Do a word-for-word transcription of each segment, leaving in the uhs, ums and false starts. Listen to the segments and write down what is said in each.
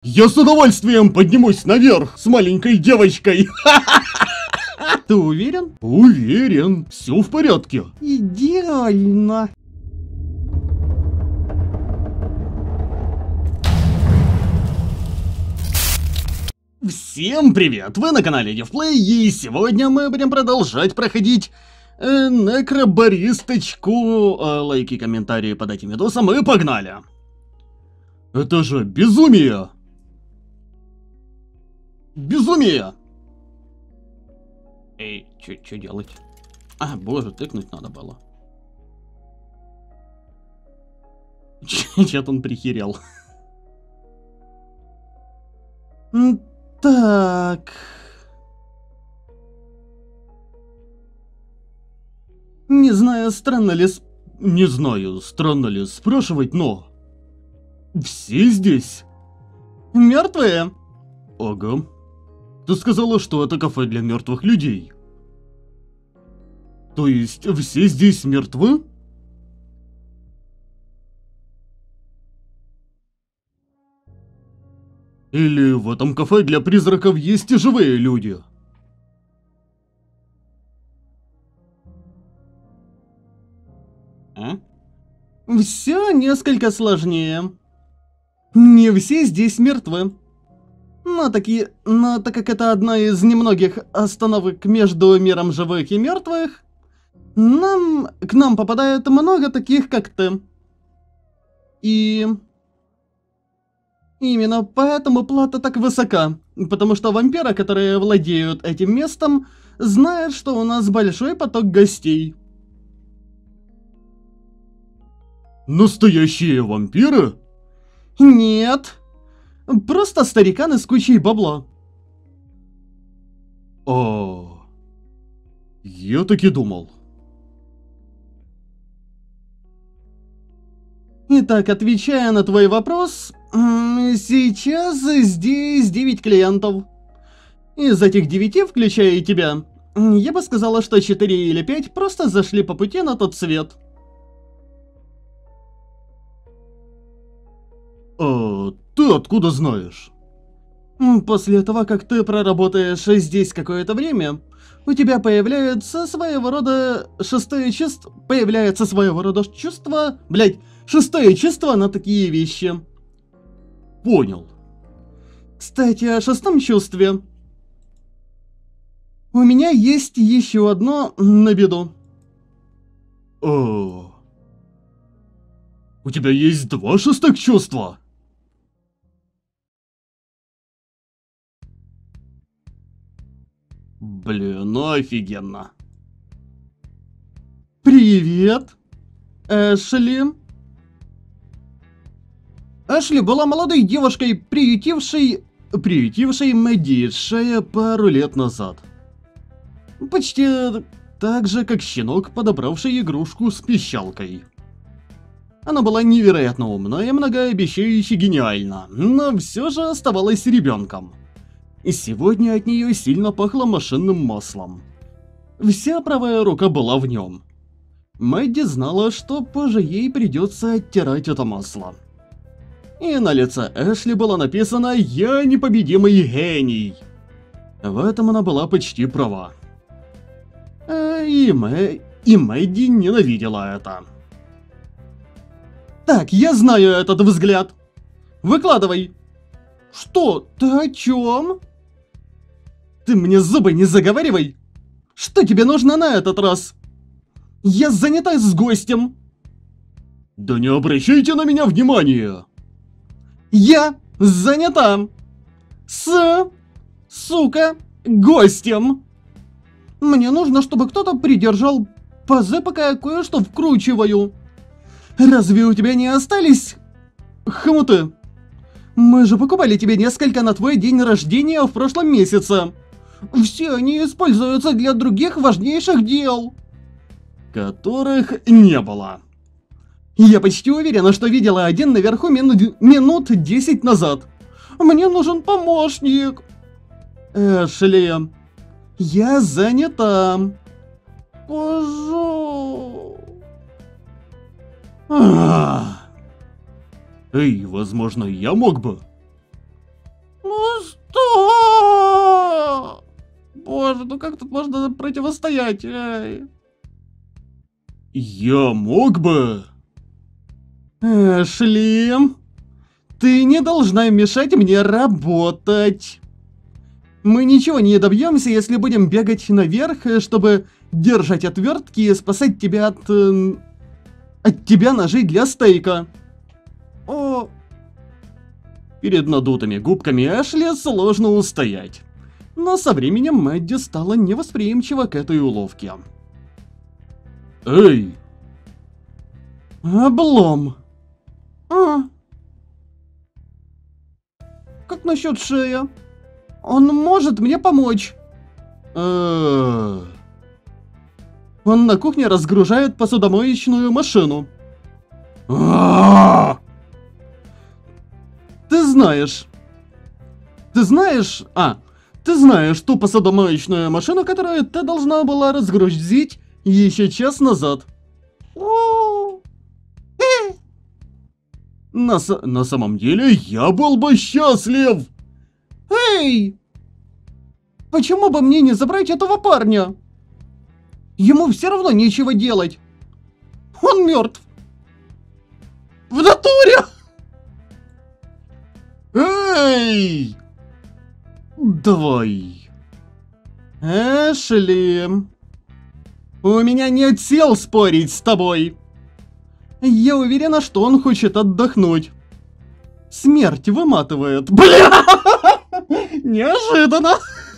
Я с удовольствием поднимусь наверх с маленькой девочкой. Ты уверен? Уверен, все в порядке. Идеально. Всем привет! Вы на канале Девплей, и сегодня мы будем продолжать проходить э, некробаристочку. Э, лайки, комментарии под этим видосом, и погнали! Это же безумие! Безумие! Эй, что делать? А, боже, тыкнуть надо было. Чё-то он прихерел. Так. Не знаю, странно ли... Сп... Не знаю, странно ли спрашивать, но... Все здесь? Мертвые? Ага. Ты сказала, что это кафе для мертвых людей. То есть, все здесь мертвы? Или в этом кафе для призраков есть и живые люди? А? Все несколько сложнее. Не все здесь мертвы. Но, таки, но так как это одна из немногих остановок между миром живых и мертвых, нам, к нам попадает много таких, как ты. И... Именно поэтому плата так высока, потому что вампиры, которые владеют этим местом, знают, что у нас большой поток гостей. Настоящие вампиры? Нет, просто стариканы с кучей бабла. О, я так и думал. Итак, отвечая на твой вопрос, сейчас здесь девять клиентов. Из этих девяти, включая и тебя, я бы сказала, что четыре или пять просто зашли по пути на тот свет. А ты откуда знаешь? После того, как ты проработаешь здесь какое-то время, у тебя появляется своего рода шестое чувство... Появляется своего рода чувство... Блять, шестое чувство на такие вещи. Понял. Кстати, о шестом чувстве. У меня есть еще одно на беду. О, у тебя есть два шестых чувства? Блин, ну офигенно. Привет, Эшли. Эшли была молодой девушкой, приютившей... Приютившей Мэдди Шея пару лет назад. Почти так же, как щенок, подобравший игрушку с пищалкой. Она была невероятно умна и многообещающе гениальна, но все же оставалась ребенком. И сегодня от нее сильно пахло машинным маслом. Вся правая рука была в нем. Мэдди знала, что позже ей придется оттирать это масло. И на лице Эшли было написано «Я непобедимый гений». В этом она была почти права. И, Мэ... и Мэдди ненавидела это. Так, я знаю этот взгляд. Выкладывай. Что? Ты о чем? Ты мне зубы не заговаривай. Что тебе нужно на этот раз? Я занята с гостем. Да не обращайте на меня внимания. Я занята с, сука, гостем. Мне нужно, чтобы кто-то придержал пазы, пока я кое-что вкручиваю. Разве у тебя не остались хомуты? Мы же покупали тебе несколько на твой день рождения в прошлом месяце. Все они используются для других важнейших дел, которых не было. Я почти уверена, что видела один наверху мину минут десять назад. Мне нужен помощник. Эшли, я занята. Пожалуйста. Эй, возможно, я мог бы. Что? Боже, ну как тут можно противостоять? Эй. Я мог бы... Эшли, ты не должна мешать мне работать. Мы ничего не добьемся, если будем бегать наверх, чтобы держать отвертки и спасать тебя от... Э, от тебя ножей для стейка. О... Перед надутыми губками Эшли сложно устоять. Но со временем Мэдди стала невосприимчива к этой уловке. Эй! Облом. А. Как насчет Шея? Он может мне помочь. Э-э-э. Он на кухне разгружает посудомоечную машину. А-а-а! Ты знаешь... Ты знаешь... А, ты знаешь ту посудомоечную машину, которую ты должна была разгрузить еще час назад. На, на самом деле, я был бы счастлив. Эй! Почему бы мне не забрать этого парня? Ему все равно нечего делать. Он мертв. В натуре! Эй! Давай. Эшли, у меня нет сил спорить с тобой. Я уверена, что он хочет отдохнуть. Смерть выматывает. Бля! Неожиданно.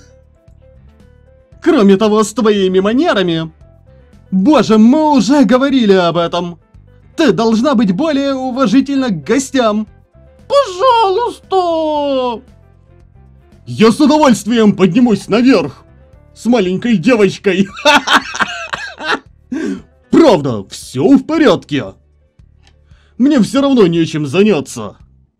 Кроме того, с твоими манерами... Боже, мы уже говорили об этом. Ты должна быть более уважительна к гостям. Пожалуйста. Я с удовольствием поднимусь наверх. С маленькой девочкой. Правда, все в порядке. Мне все равно нечем заняться.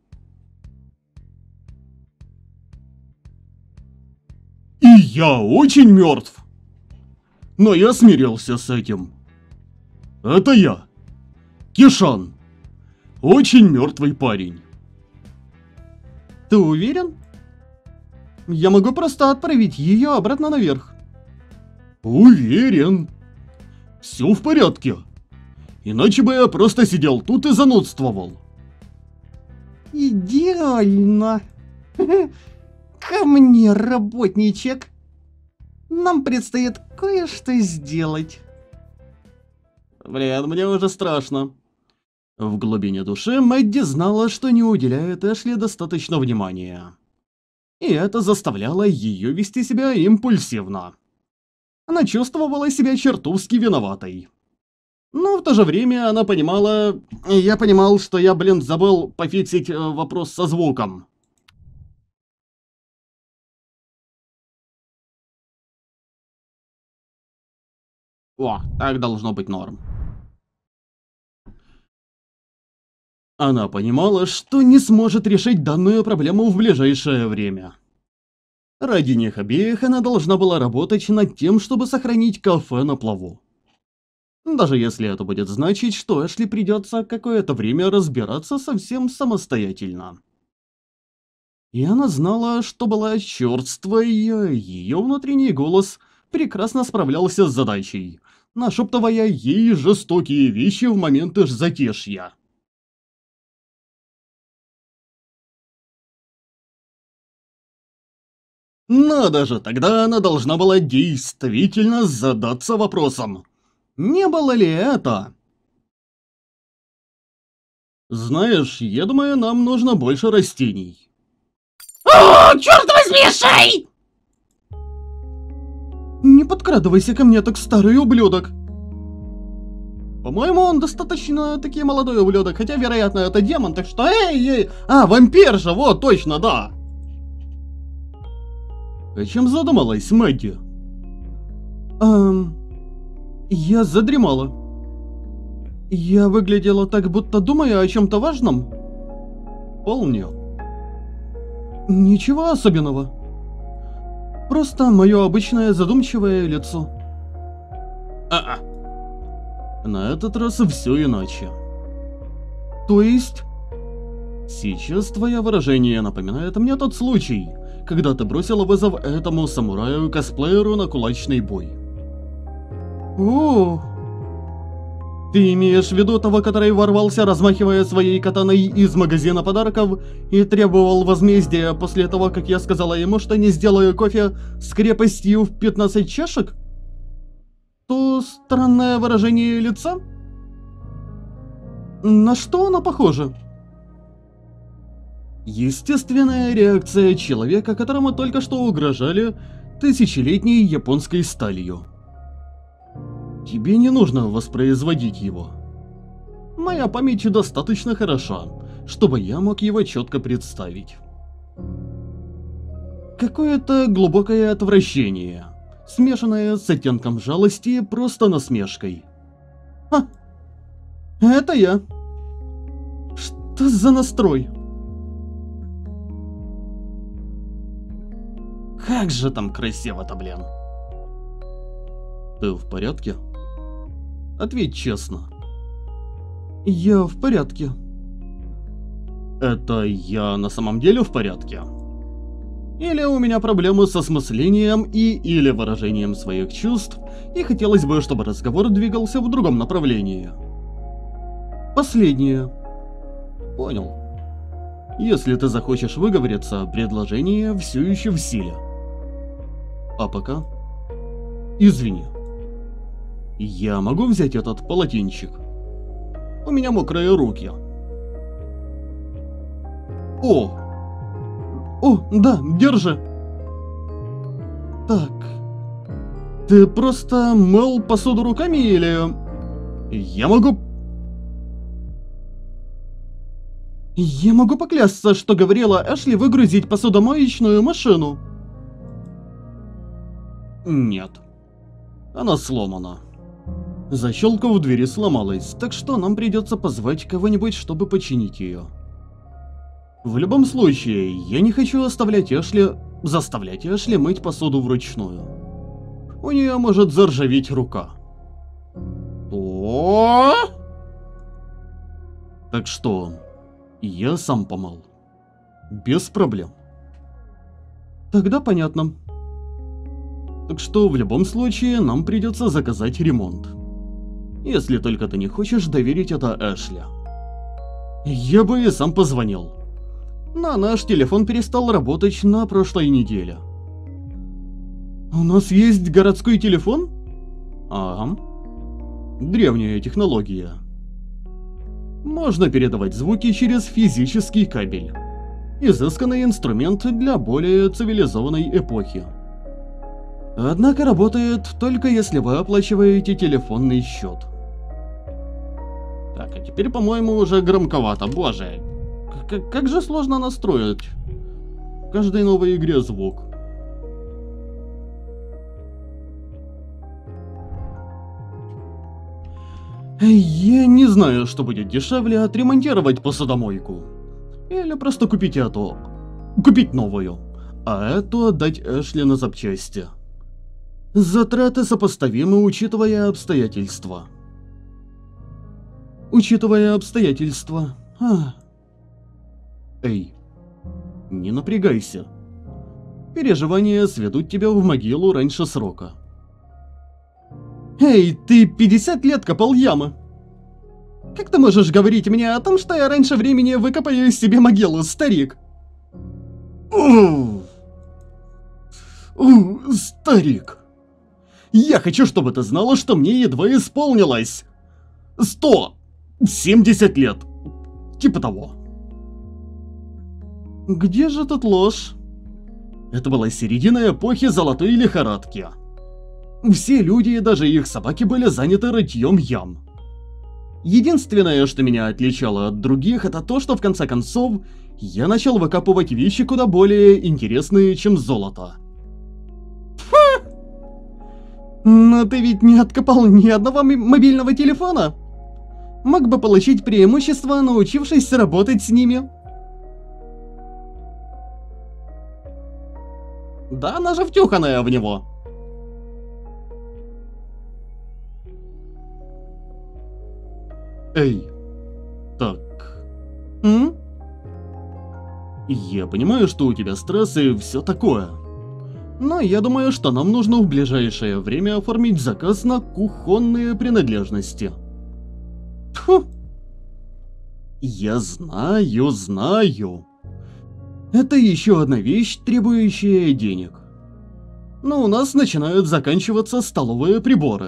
И я очень мертв. Но я смирился с этим. Это я, Кишан. Очень мертвый парень. Ты уверен? Я могу просто отправить ее обратно наверх. Уверен. Все в порядке. Иначе бы я просто сидел тут и занудствовал. Идеально. Ко мне, работничек. Нам предстоит кое-что сделать. Блин, мне уже страшно. В глубине души Мэдди знала, что не уделяет Эшли достаточно внимания. И это заставляло ее вести себя импульсивно. Она чувствовала себя чертовски виноватой. Но в то же время она понимала... Я понимал, что я, блин, забыл пофиксить э, вопрос со звуком. О, так должно быть норм. Она понимала, что не сможет решить данную проблему в ближайшее время. Ради них обеих она должна была работать над тем, чтобы сохранить кафе на плаву. Даже если это будет значить, что Эшли придется какое-то время разбираться совсем самостоятельно. И она знала, что была чёрствой, ее внутренний голос прекрасно справлялся с задачей, нашептывая ей жестокие вещи в моменты затишья. Надо же, тогда она должна была действительно задаться вопросом. Не было ли это? Знаешь, я думаю, нам нужно больше растений. О, черт возьми, Шей! Не подкрадывайся ко мне так, старый ублюдок. По-моему, он достаточно таки молодой ублюдок, хотя, вероятно, это демон, так что эй, эй, а, вампир же, вот, точно, да. О чем задумалась Мэдди? Эм... Я задремала. Я выглядела так, будто думаю о чем-то важном. Вполне. Ничего особенного. Просто мое обычное задумчивое лицо. А-а. На этот раз все иначе. То есть? Сейчас твое выражение напоминает мне тот случай, когда ты бросила вызов этому самураю-косплееру на кулачный бой. О, ты имеешь в виду того, который ворвался, размахивая своей катаной из магазина подарков и требовал возмездия после того, как я сказала ему, что не сделаю кофе с крепостью в пятнадцать чашек? То странное выражение лица? На что оно похоже? Естественная реакция человека, которому только что угрожали тысячелетней японской сталью. Тебе не нужно воспроизводить его. Моя память достаточно хороша, чтобы я мог его четко представить. Какое-то глубокое отвращение, смешанное с оттенком жалости и просто насмешкой. А, это я. Что за настрой? Как же там красиво-то, блин. Ты в порядке? Ответь честно. Я в порядке. Это я на самом деле в порядке? Или у меня проблемы с осмыслением и или выражением своих чувств, и хотелось бы, чтобы разговор двигался в другом направлении? Последнее. Понял. Если ты захочешь выговориться, предложение все еще в силе. А пока... Извини. Я могу взять этот полотенчик? У меня мокрые руки. О! О, да, держи. Так. Ты просто мыл посуду руками или... Я могу... Я могу поклясться, что говорила Эшли выгрузить посудомоечную машину. Нет. Она сломана. Защелка в двери сломалась, так что нам придется позвать кого-нибудь, чтобы починить ее. В любом случае, я не хочу оставлять Эшли... заставлять Эшли мыть посуду вручную. У нее может заржаветь рука. О! Так что... я сам помыл. Без проблем. Тогда понятно. Так что в любом случае нам придется заказать ремонт. Если только ты не хочешь доверить это Эшли. Я бы и сам позвонил. Но наш телефон перестал работать на прошлой неделе. У нас есть городской телефон? Ага. Древняя технология. Можно передавать звуки через физический кабель. Изысканный инструмент для более цивилизованной эпохи. Однако работает только если вы оплачиваете телефонный счет. Так, а теперь, по-моему, уже громковато, боже. Как, как же сложно настроить в каждой новой игре звук. Я не знаю, что будет дешевле: отремонтировать посудомойку или просто купить эту, купить новую, а эту отдать Эшли на запчасти. Затраты сопоставимы, учитывая обстоятельства. Учитывая обстоятельства. А. Эй, не напрягайся. Переживания сведут тебя в могилу раньше срока. Эй, ты пятьдесят лет копал ямы. Как ты можешь говорить мне о том, что я раньше времени выкопаю себе могилу, старик? Ух, ух, старик. Я хочу, чтобы ты знала, что мне едва исполнилось сто семьдесят лет. Типа того. Где же тут ложь? Это была середина эпохи золотой лихорадки. Все люди и даже их собаки были заняты рытьем ям. Единственное, что меня отличало от других, это то, что в конце концов я начал выкапывать вещи куда более интересные, чем золото. Фу! Но ты ведь не откопал ни одного мобильного телефона. Мог бы получить преимущество, научившись работать с ними. Да она же втюханная в него. Эй, так. М? Я понимаю, что у тебя стресс и все такое. Но я думаю, что нам нужно в ближайшее время оформить заказ на кухонные принадлежности. Фу. Я знаю, знаю. Это еще одна вещь, требующая денег. Но у нас начинают заканчиваться столовые приборы.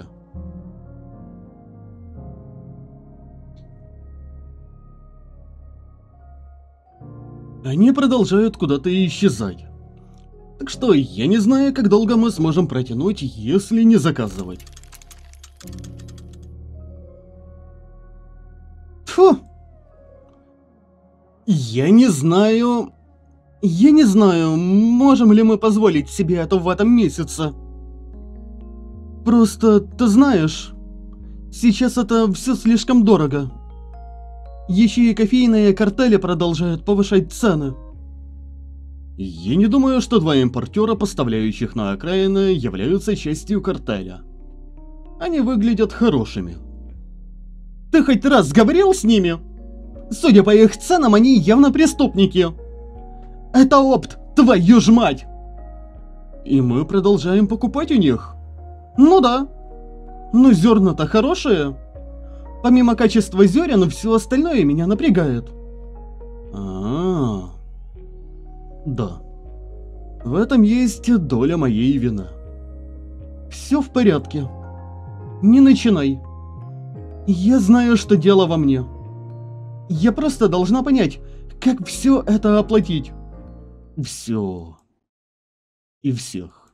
Они продолжают куда-то исчезать. Так что я не знаю, как долго мы сможем протянуть, если не заказывать. Фу. Я не знаю... Я не знаю, можем ли мы позволить себе это в этом месяце. Просто, ты знаешь, сейчас это все слишком дорого. Еще и кофейные картели продолжают повышать цены. Я не думаю, что два импортера, поставляющих на окраины, являются частью картеля. Они выглядят хорошими. Ты хоть раз говорил с ними? Судя по их ценам, они явно преступники. Это опт, твою ж мать! И мы продолжаем покупать у них? Ну да. Но зерна-то хорошие. Помимо качества зерен, все остальное меня напрягает. А-а-а. Да. В этом есть доля моей вины. Все в порядке. Не начинай. Я знаю, что дело во мне. Я просто должна понять, как все это оплатить. Все. И всех.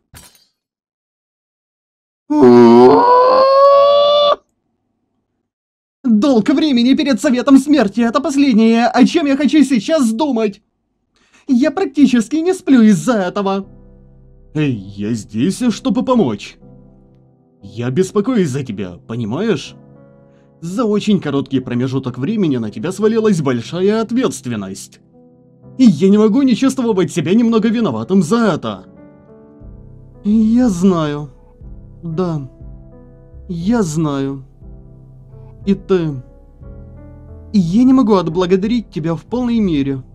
Долг времени перед Советом Смерти — это последнее, о чем я хочу сейчас думать. Я практически не сплю из-за этого. Эй, я здесь, чтобы помочь. Я беспокоюсь за тебя, понимаешь? За очень короткий промежуток времени на тебя свалилась большая ответственность. И я не могу не чувствовать себя немного виноватым за это. Я знаю. Да. Я знаю. И ты... И я не могу отблагодарить тебя в полной мере.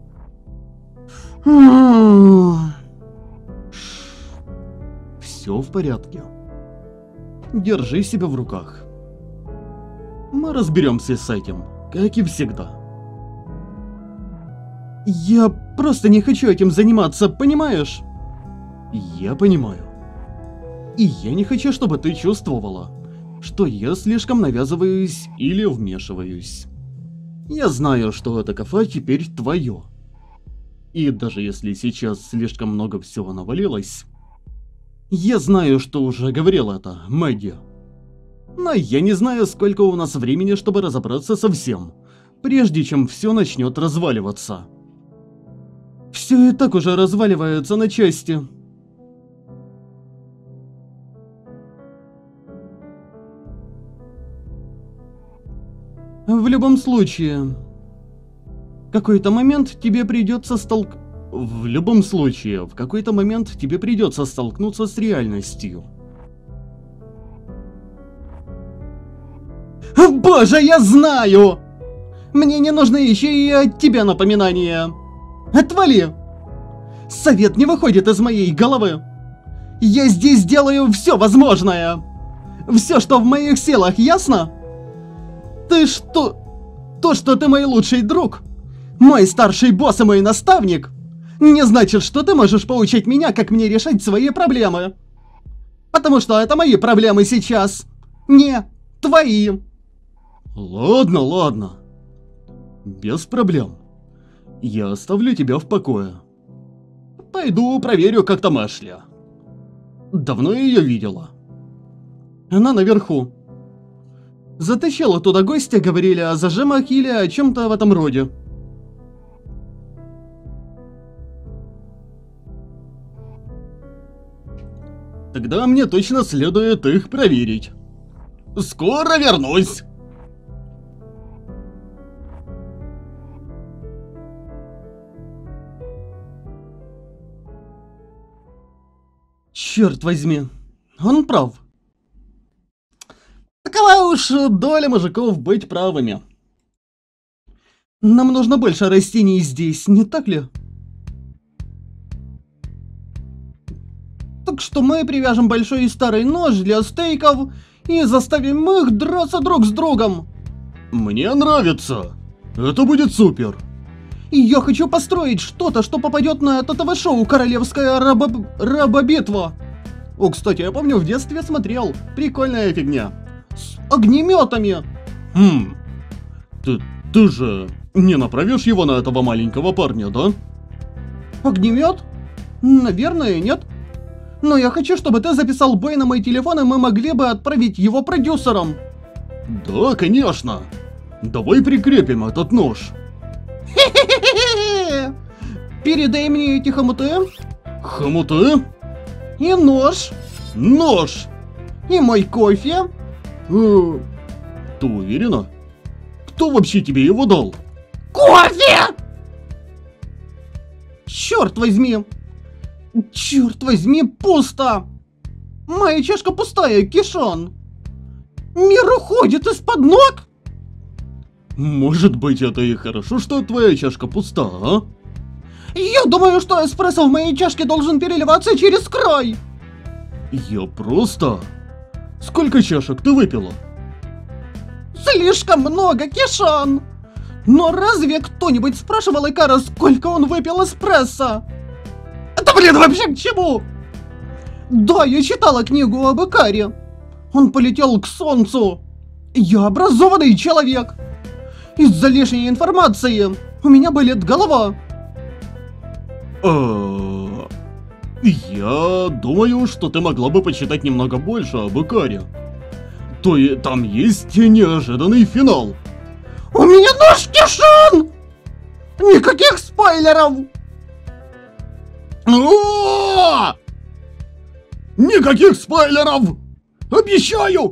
Все в порядке. Держи себя в руках. Мы разберемся с этим, как и всегда. Я просто не хочу этим заниматься, понимаешь? Я понимаю. И я не хочу, чтобы ты чувствовала, что я слишком навязываюсь или вмешиваюсь. Я знаю, что это кафе теперь твое. И даже если сейчас слишком много всего навалилось, я знаю, что уже говорил это, Мэдди. Но я не знаю, сколько у нас времени, чтобы разобраться со всем, прежде чем все начнет разваливаться. Все и так уже разваливается на части. В любом случае, в какой-то момент тебе придется столк... В любом случае, в какой-то момент тебе придется столкнуться с реальностью. Боже, я знаю! Мне не нужны еще и от тебя напоминания. Отвали! Совет не выходит из моей головы. Я здесь делаю все возможное. Все, что в моих силах, ясно? Ты что... То, что ты мой лучший друг, мой старший босс и мой наставник, не значит, что ты можешь поучить меня, как мне решать свои проблемы. Потому что это мои проблемы сейчас, не твои. Ладно, ладно. Без проблем. Я оставлю тебя в покое. Пойду проверю, как там Эшли. Давно ее видела. Она наверху. Затащила туда гостя, говорили о зажимах или о чем-то в этом роде. Тогда мне точно следует их проверить. Скоро вернусь! Черт возьми, он прав. Такова уж доля мужиков быть правыми. Нам нужно больше растений здесь, не так ли? Так что мы привяжем большой и старый нож для стейков и заставим их драться друг с другом. Мне нравится. Это будет супер. И я хочу построить что-то, что попадет на это ТВ-шоу «Королевская рабо... рабобитва». О, кстати, я помню, в детстве смотрел. Прикольная фигня. С огнеметами. Хм. Ты, ты же не направишь его на этого маленького парня, да? Огнемет? Наверное, нет. Но я хочу, чтобы ты записал бой на мой телефон, и мы могли бы отправить его продюсерам. Да, конечно. Давай прикрепим этот нож. Хе-хе-хе-хе! Передай мне эти хомуты. Хомуты? И нож. Нож! И мой кофе. Э, ты уверена? Кто вообще тебе его дал? Кофе! Черт возьми! Черт возьми, пусто! Моя чашка пустая, Кишон! Мир уходит из-под ног! Может быть, это и хорошо, что твоя чашка пуста, а? Я думаю, что эспрессо в моей чашке должен переливаться через край! Я просто... Сколько чашек ты выпила? Слишком много, Кишон! Но разве кто-нибудь спрашивал Икара, сколько он выпил эспрессо? Это, блин, вообще к чему? Да, я читала книгу об Икаре. Он полетел к солнцу. Я образованный человек. Из-за лишней информации у меня болит голова. А, я думаю, что ты могла бы почитать немного больше об Икаре. То и там есть неожиданный финал. У меня нож, Кишон! Никаких спойлеров! А! Никаких спойлеров! Обещаю!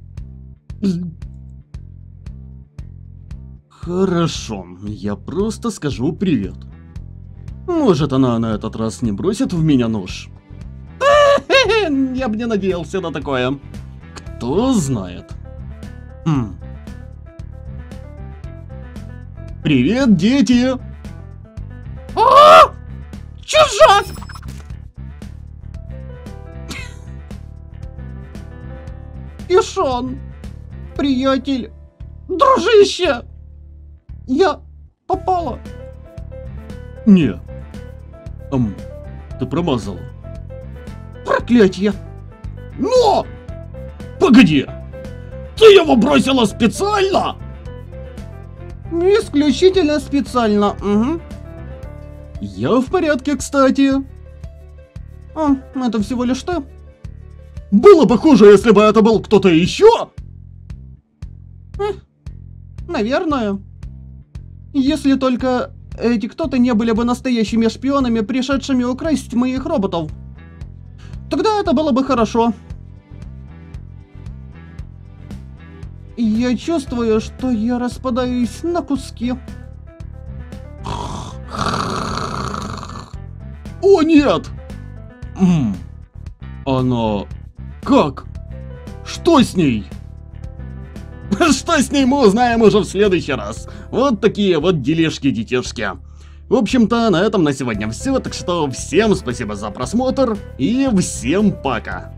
Хорошо, я просто скажу привет. Может, она на этот раз не бросит в меня нож? Я бы не надеялся на такое. Кто знает. Хм. Привет, дети! А! Чужак! Кишон, приятель, дружище, я попала. Не. Ам, ты промазала. Проклятье. Но! Погоди! Ты его бросила специально? Исключительно специально, угу. Я в порядке, кстати. А, это всего лишь ты. Было бы хуже, если бы это был кто-то еще. Э, наверное. Если только эти кто-то не были бы настоящими шпионами, пришедшими украсть моих роботов. Тогда это было бы хорошо. Я чувствую, что я распадаюсь на куски. О, нет! М, Она... Как? Что с ней? Что с ней, мы узнаем уже в следующий раз. Вот такие вот делишки-детишки. В общем-то, на этом на сегодня все. Так что всем спасибо за просмотр и всем пока.